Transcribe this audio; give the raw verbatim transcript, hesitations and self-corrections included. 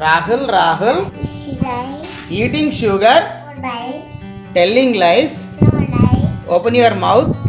Rahul Rahul. Right. Eating sugar. Right. Telling lies. No lie. Open your mouth.